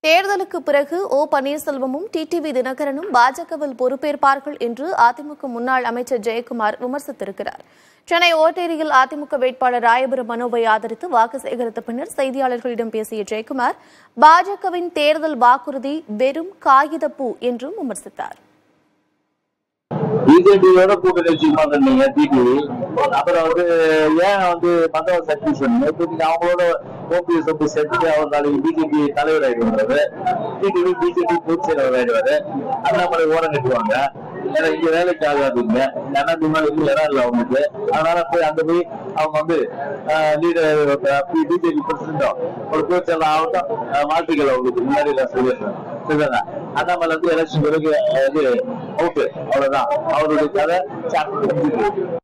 தேர்தலுக்கு பிறகு ஓ பன்னீர்செல்வமும் டிடிவி தினகரனும் பாஜகவில் பொறுப்பேற்பார்கள் என்று அதிமுக முன்னாள் அமைச்சர் ஜெயக்குமார் விமர்சித்திருக்கிறார். சென்னை ஓட்டேரியில் அதிமுக வேட்பாளர் ராயபுரம் மனோவை ஆதரித்து வாக்கு சேகரித்த பின்னர் செய்தியாளர்களிடம் பேசிய ஜெயக்குமார் பாஜகவின் தேர்தல் வாக்குறுதி வெறும் காகிதப்பூ என்றும் விமர்சித்தார். பிஜேபியோட கூட்டணி வச்சுக்கோங்க டிடிவி. அப்புறம் ஏன் மதவ சக்தி அவங்களோட ஓபிஎஸ் சேர்த்துட்டு அவர் நாளைக்கு பிஜேபி தலைவர் ஆயிடுவாரு. டிடிவி பிஜேபி பொதுச் செயலாளர் ஆயிடுவாரு. அண்ணாமலை ஓரம் கட்டுவாங்க. ஏன்னா இங்க வேலைக்கு ஆகாதுங்க. இடம் இல்லை அவங்களுக்கு. அதனால போய் போய் அவங்க லீடர் பிஜேபி பிரசிடண்டோ ஒரு பொதுச் செயலாளர் ஆகட்டும் வாழ்த்துக்கள் அவங்களுக்கு முன்னாடி நான் சொல்லிடுறேன். அண்ணாமலை எலெக்ஷன் பிறகு அவுட்டு. அவ்வளவுதான் அவருடைய கதை.